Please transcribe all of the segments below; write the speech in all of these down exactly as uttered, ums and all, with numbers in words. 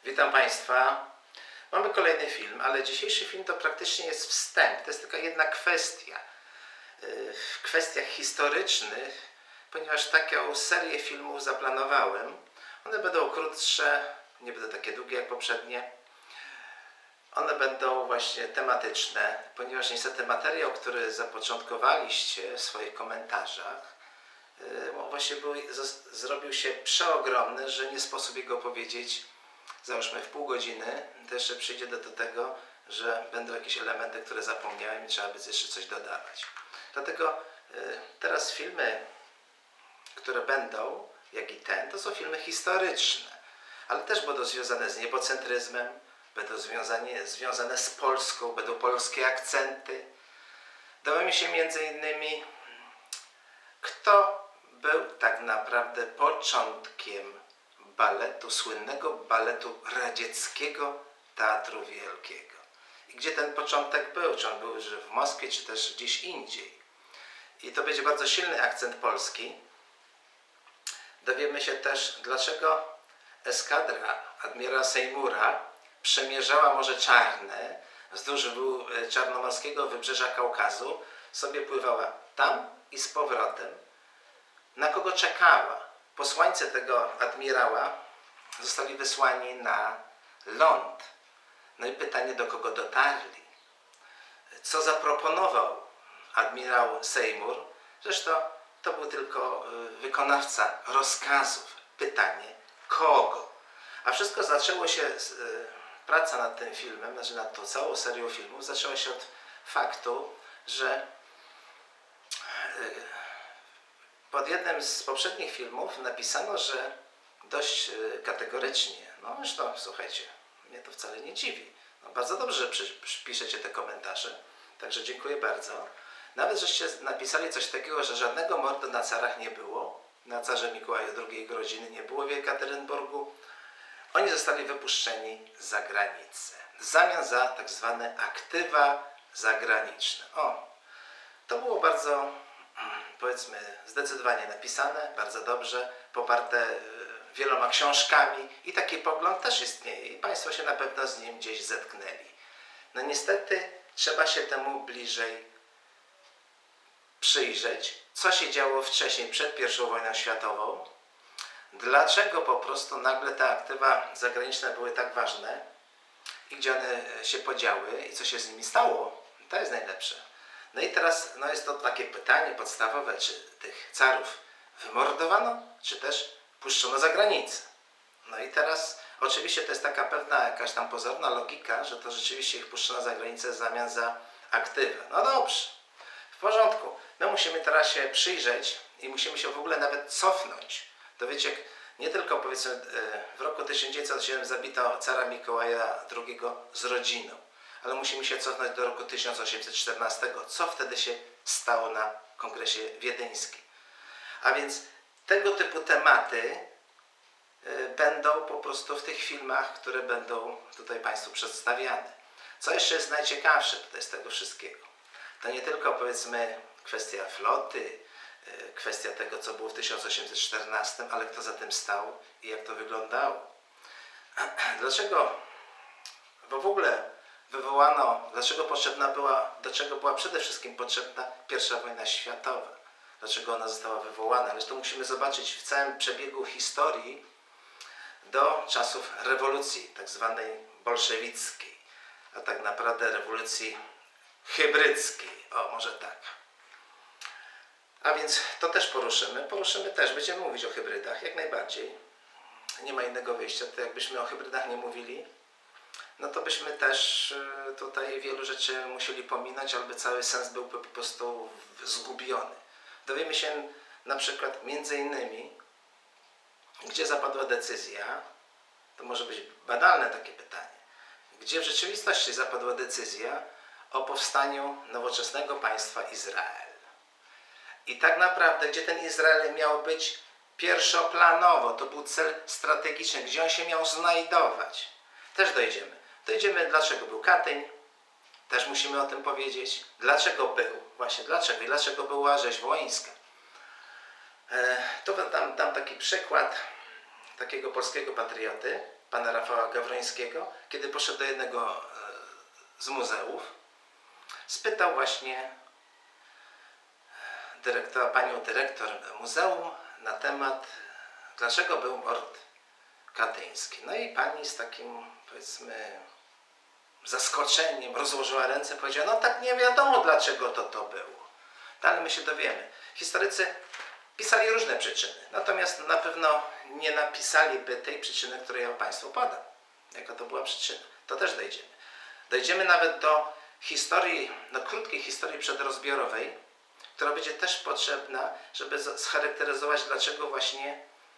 Witam Państwa. Mamy kolejny film, ale dzisiejszy film to praktycznie jest wstęp. To jest tylko jedna kwestia. W kwestiach historycznych, ponieważ taką serię filmów zaplanowałem. One będą krótsze, nie będą takie długie jak poprzednie. One będą właśnie tematyczne, ponieważ niestety materiał, który zapoczątkowaliście w swoich komentarzach, właśnie był, zrobił się przeogromny, że nie sposób jego powiedzieć, załóżmy w pół godziny. To jeszcze przyjdzie do, do tego, że będą jakieś elementy, które zapomniałem i trzeba by jeszcze coś dodawać. Dlatego y, teraz filmy, które będą, jak i ten, to są filmy historyczne, ale też będą związane z niebocentryzmem, będą związane, związane z Polską, będą polskie akcenty. Dowiemy się między innymi, kto był tak naprawdę początkiem baletu, słynnego baletu radzieckiego Teatru Wielkiego. I gdzie ten początek był? Czy on był już w Moskwie, czy też gdzieś indziej? I to będzie bardzo silny akcent polski. Dowiemy się też, dlaczego eskadra admirała Seymoura przemierzała Morze Czarne wzdłuż czarnomorskiego wybrzeża Kaukazu, sobie pływała tam i z powrotem. Na kogo czekała? Posłańcy tego admirała zostali wysłani na ląd. No i pytanie, do kogo dotarli? Co zaproponował admirał Seymour? Zresztą to był tylko wykonawca rozkazów. Pytanie, kogo? A wszystko zaczęło się, praca nad tym filmem, znaczy nad tą całą serią filmów, zaczęła się od faktu, że pod jednym z poprzednich filmów napisano, że dość kategorycznie, no zresztą słuchajcie, mnie to wcale nie dziwi. No, bardzo dobrze, że piszecie te komentarze, także dziękuję bardzo. Nawet żeście napisali coś takiego, że żadnego mordu na carach nie było, na carze Mikołaju drugiej jego rodziny nie było w Jekaterynburgu. Oni zostali wypuszczeni za granicę, w zamian za tak zwane aktywa zagraniczne. O, to było bardzo, powiedzmy, zdecydowanie napisane, bardzo dobrze, poparte wieloma książkami i taki pogląd też istnieje i Państwo się na pewno z nim gdzieś zetknęli. No niestety trzeba się temu bliżej przyjrzeć, co się działo wcześniej, przed pierwszą wojną światową, dlaczego po prostu nagle te aktywa zagraniczne były tak ważne i gdzie one się podziały i co się z nimi stało. To jest najlepsze. No i teraz no jest to takie pytanie podstawowe, czy tych carów wymordowano, czy też puszczono za granicę. No i teraz oczywiście to jest taka pewna jakaś tam pozorna logika, że to rzeczywiście ich puszczono za granicę w zamian za aktywa. No dobrze, w porządku. My musimy teraz się przyjrzeć i musimy się w ogóle nawet cofnąć. To wiecie, nie tylko powiedzmy w roku tysiąc dziewięćset osiem zabito cara Mikołaja drugiego z rodziną, ale musimy się cofnąć do roku tysiąc osiemset czternastego, co wtedy się stało na kongresie wiedeńskim. A więc tego typu tematy będą po prostu w tych filmach, które będą tutaj Państwu przedstawiane. Co jeszcze jest najciekawsze tutaj z tego wszystkiego? To nie tylko powiedzmy kwestia floty, kwestia tego, co było w tysiąc osiemset czternastym, ale kto za tym stał i jak to wyglądało. Dlaczego bo w ogóle wywołano, dlaczego potrzebna była, do czego była przede wszystkim potrzebna pierwsza wojna światowa? Dlaczego ona została wywołana? Ale to musimy zobaczyć w całym przebiegu historii do czasów rewolucji tak zwanej bolszewickiej, a tak naprawdę rewolucji hybrydzkiej. O, może tak. A więc to też poruszymy. Poruszymy też, będziemy mówić o hybrydach, jak najbardziej. Nie ma innego wyjścia. To jakbyśmy o hybrydach nie mówili, no to byśmy też tutaj wielu rzeczy musieli pominąć, albo cały sens był po prostu zgubiony. Dowiemy się na przykład między innymi, gdzie zapadła decyzja, to może być banalne takie pytanie, gdzie w rzeczywistości zapadła decyzja o powstaniu nowoczesnego państwa Izrael. I tak naprawdę, gdzie ten Izrael miał być pierwszoplanowo, to był cel strategiczny, gdzie on się miał znajdować. Też dojdziemy. Dojdziemy, dlaczego był Katyń, też musimy o tym powiedzieć. Dlaczego był? Właśnie dlaczego? I dlaczego była rzeź wołyńska? E, to dam, dam taki przykład. takiego polskiego patrioty, pana Rafała Gawrońskiego, kiedy poszedł do jednego z muzeów, spytał właśnie dyrektora, panią dyrektor muzeum na temat, dlaczego był mord katyński. No i pani z takim, powiedzmy, zaskoczeniem rozłożyła ręce, powiedziała, no tak nie wiadomo, dlaczego to to było. No, ale my się dowiemy. Historycy pisali różne przyczyny, natomiast na pewno nie napisaliby tej przyczyny, której ja Państwu podam. Jaka to była przyczyna. To też dojdziemy. Dojdziemy nawet do historii, no krótkiej historii przedrozbiorowej, która będzie też potrzebna, żeby scharakteryzować, dlaczego właśnie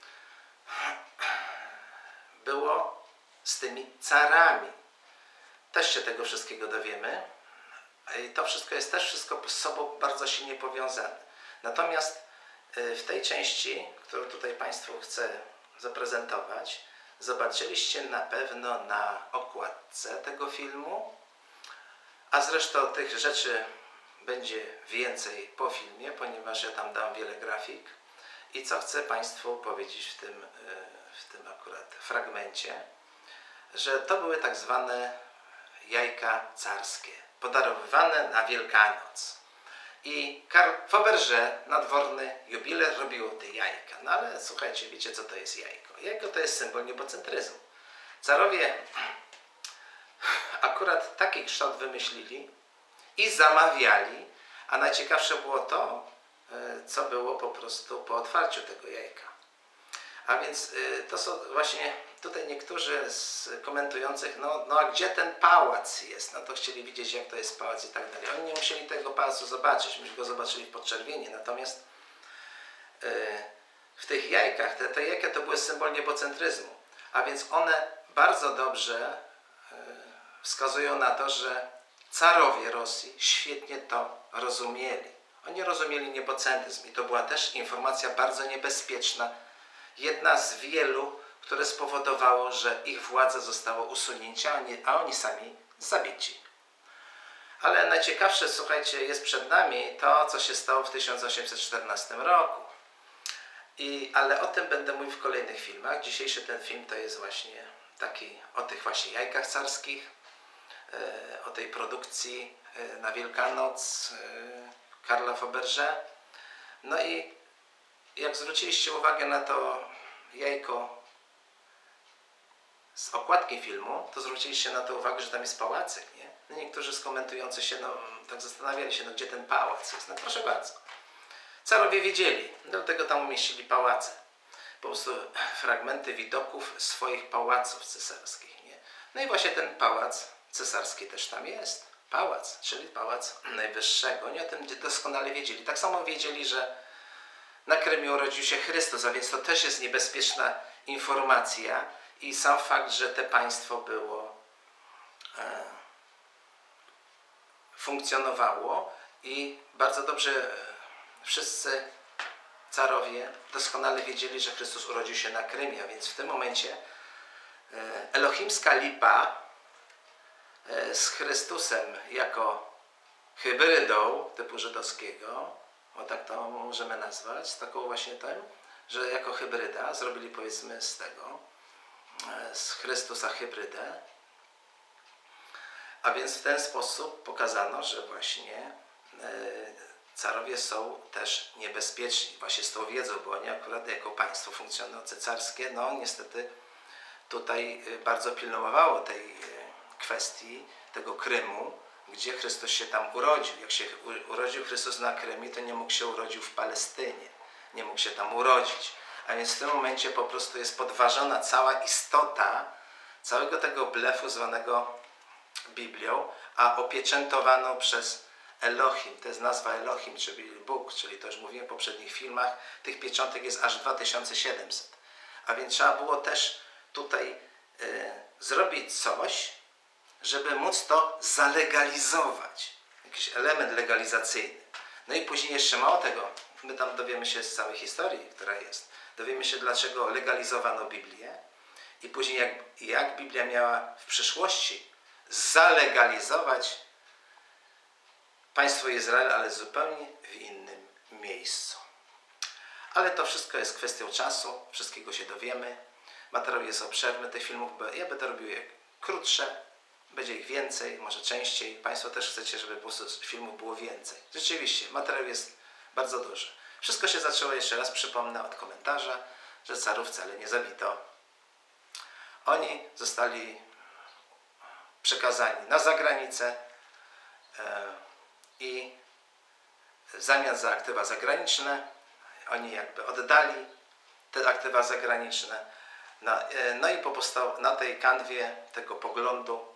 było z tymi carami. Też się tego wszystkiego dowiemy. I to wszystko jest też wszystko z sobą bardzo silnie powiązane. Natomiast w tej części, którą tutaj Państwu chcę zaprezentować, zobaczyliście na pewno na okładce tego filmu, a zresztą tych rzeczy będzie więcej po filmie, ponieważ ja tam dam wiele grafik. I co chcę Państwu powiedzieć w tym, w tym akurat fragmencie, że to były tak zwane jajka carskie, podarowywane na Wielkanoc. I Karl Fabergé, nadworny jubiler, robił te jajka. No ale słuchajcie, wiecie co to jest jajko? Jajko to jest symbol niebocentryzmu. Carowie akurat taki kształt wymyślili i zamawiali, a najciekawsze było to, co było po prostu po otwarciu tego jajka. A więc to są właśnie tutaj niektórzy z komentujących, no, no a gdzie ten pałac jest? No to chcieli widzieć, jak to jest pałac i tak dalej. Oni nie musieli tego pałacu zobaczyć, myśmy go zobaczyli w podczerwieni. Natomiast w tych jajkach, te, te jajka to były symbol niebocentryzmu. A więc one bardzo dobrze wskazują na to, że carowie Rosji świetnie to rozumieli. Oni rozumieli niebocentryzm i to była też informacja bardzo niebezpieczna. Jedna z wielu, które spowodowało, że ich władza została usunięta, a oni sami zabici. Ale najciekawsze, słuchajcie, jest przed nami to, co się stało w tysiąc osiemset czternastym roku. I, ale o tym będę mówił w kolejnych filmach. Dzisiejszy ten film to jest właśnie taki o tych właśnie jajkach carskich, o tej produkcji na Wielkanoc Karla Fabergé. No i jak zwróciliście uwagę na to jajko z okładki filmu, to zwróciliście na to uwagę, że tam jest pałacyk, nie? No niektórzy z komentujących się, no tak zastanawiali się, no gdzie ten pałac jest. No proszę bardzo. Carowie wiedzieli, dlatego tam umieścili pałace. Po prostu fragmenty widoków swoich pałaców cesarskich, nie? No i właśnie ten pałac cesarski też tam jest. Pałac, czyli pałac najwyższego. Oni o tym doskonale wiedzieli. Tak samo wiedzieli, że na Krymie urodził się Chrystus, a więc to też jest niebezpieczna informacja i sam fakt, że to państwo było, e, funkcjonowało i bardzo dobrze wszyscy carowie doskonale wiedzieli, że Chrystus urodził się na Krymie, a więc w tym momencie e, elohimska lipa e, z Chrystusem jako hybrydą typu żydowskiego, o tak to możemy nazwać, z taką właśnie tym, że jako hybryda zrobili powiedzmy z tego, z Chrystusa hybrydę. A więc w ten sposób pokazano, że właśnie carowie są też niebezpieczni. Właśnie z tą wiedzą, bo oni akurat jako państwo funkcjonujące carskie, no niestety tutaj bardzo pilnowało tej kwestii, tego Krymu, gdzie Chrystus się tam urodził. Jak się urodził Chrystus na Krymie, to nie mógł się urodzić w Palestynie. Nie mógł się tam urodzić. A więc w tym momencie po prostu jest podważona cała istota całego tego blefu zwanego Biblią, a opieczętowano przez Elohim. To jest nazwa Elohim, czyli Bóg, czyli to już mówiłem w poprzednich filmach. Tych pieczątek jest aż dwa tysiące siedemset. A więc trzeba było też tutaj y, zrobić coś, żeby móc to zalegalizować. Jakiś element legalizacyjny. No i później jeszcze mało tego, my tam dowiemy się z całej historii, która jest. Dowiemy się, dlaczego legalizowano Biblię i później jak, jak Biblia miała w przyszłości zalegalizować państwo Izrael, ale zupełnie w innym miejscu. Ale to wszystko jest kwestią czasu, wszystkiego się dowiemy. materiał jest obszerny tych filmów, ja będę robił je krótsze, będzie ich więcej, może częściej. Państwo też chcecie, żeby po prostu filmów było więcej. Rzeczywiście, materiał jest bardzo duży. Wszystko się zaczęło, jeszcze raz przypomnę, od komentarza, że carów wcale nie zabito. Oni zostali przekazani na zagranicę i w zamian za aktywa zagraniczne oni jakby oddali te aktywa zagraniczne. No i powstał, na tej kanwie tego poglądu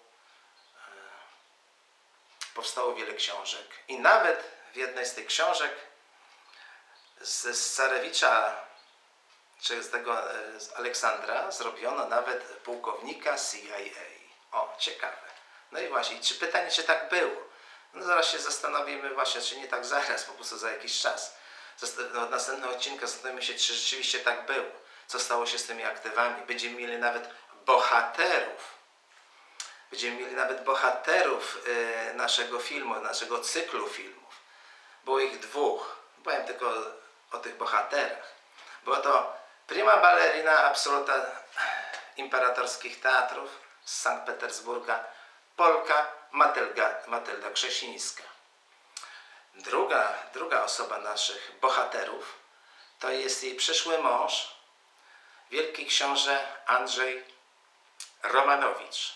powstało wiele książek. I nawet w jednej z tych książek z, z Carewicza, czy z tego z Aleksandra, zrobiono nawet pułkownika C I A. O, ciekawe. No i właśnie, czy pytanie, czy tak było? No zaraz się zastanowimy właśnie, czy nie tak zaraz, po prostu za jakiś czas. Od następnego odcinka zastanowimy się, czy rzeczywiście tak było. Co stało się z tymi aktywami. Będziemy mieli nawet bohaterów. Będziemy mieli nawet bohaterów y, naszego filmu, naszego cyklu filmów. Było ich dwóch. Powiem tylko o tych bohaterach. Była to prima ballerina absoluta imperatorskich teatrów z Sankt Petersburga, Polka Matylda, Matylda Krzesińska. Druga, druga osoba naszych bohaterów to jest jej przyszły mąż, wielki książę Andrzej Romanowicz.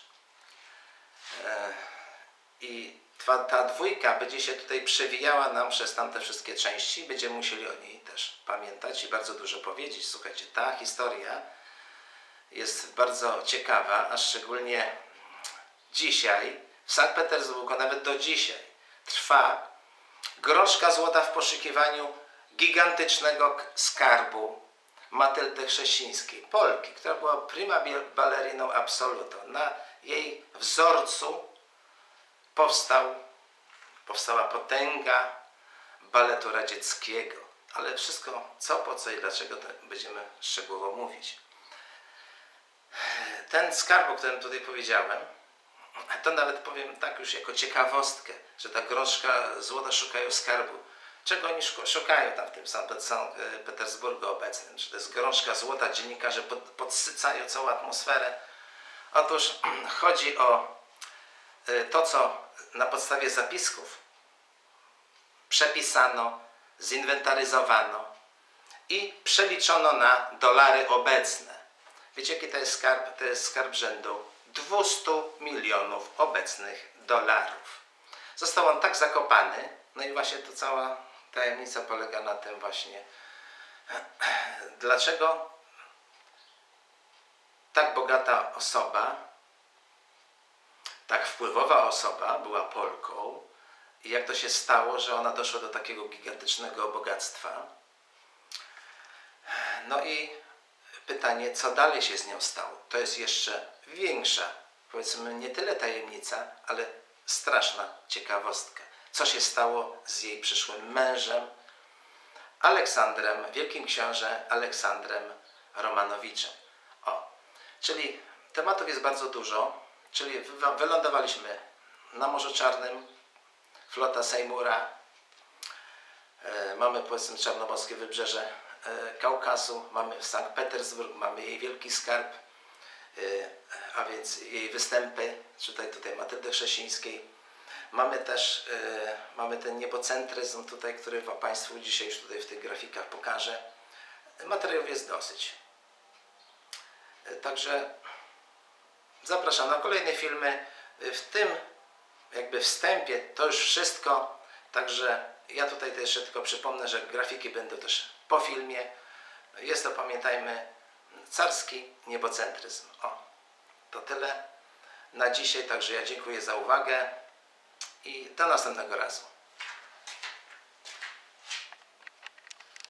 I ta, ta dwójka będzie się tutaj przewijała nam przez tamte wszystkie części. Będziemy musieli o niej też pamiętać i bardzo dużo powiedzieć. Słuchajcie, ta historia jest bardzo ciekawa, a szczególnie dzisiaj w Sankt Petersburgu, nawet do dzisiaj, trwa gorączka złota w poszukiwaniu gigantycznego skarbu Matyldy Krzesińskiej, Polki, która była prima balleriną absolutą. Na jej wzorcu powstał, powstała potęga baletu radzieckiego. Ale wszystko co, po co i dlaczego, to będziemy szczegółowo mówić. Ten skarb, o którym tutaj powiedziałem, to nawet powiem tak już jako ciekawostkę, że ta gorączka złota szukają skarbu. Czego oni szukają tam w tym Sankt Petersburgu obecnym? Czy to jest gorączka złota? Dziennikarze pod, podsycają całą atmosferę. Otóż chodzi o to, co na podstawie zapisków przepisano, zinwentaryzowano i przeliczono na dolary obecne. Wiecie, jaki to jest skarb? To jest skarb rzędu dwieście milionów obecnych dolarów. Został on tak zakopany, no i właśnie to cała tajemnica polega na tym właśnie, dlaczego tak bogata osoba, tak wpływowa osoba była Polką i jak to się stało, że ona doszła do takiego gigantycznego bogactwa. No i pytanie, co dalej się z nią stało? To jest jeszcze większa, powiedzmy nie tyle tajemnica, ale straszna ciekawostka. Co się stało z jej przyszłym mężem, Aleksandrem, wielkim książę Aleksandrem Romanowiczem. O, czyli tematów jest bardzo dużo, czyli wylądowaliśmy na Morzu Czarnym, flota Sejmura, e, mamy powiedzmy czarnomorskie wybrzeże e, Kaukazu, mamy Sankt Petersburg, mamy jej wielki skarb, e, a więc jej występy, tutaj, tutaj Matyldy Krzesińskiej. Mamy też e, mamy ten niebocentryzm tutaj, który Państwu dzisiaj już tutaj w tych grafikach pokażę. Materiałów jest dosyć. E, także zapraszam na kolejne filmy. W tym jakby wstępie to już wszystko. Także ja tutaj też jeszcze tylko przypomnę, że grafiki będą też po filmie. Jest to, pamiętajmy, carski niebocentryzm. O, to tyle na dzisiaj. Także ja dziękuję za uwagę i do następnego razu.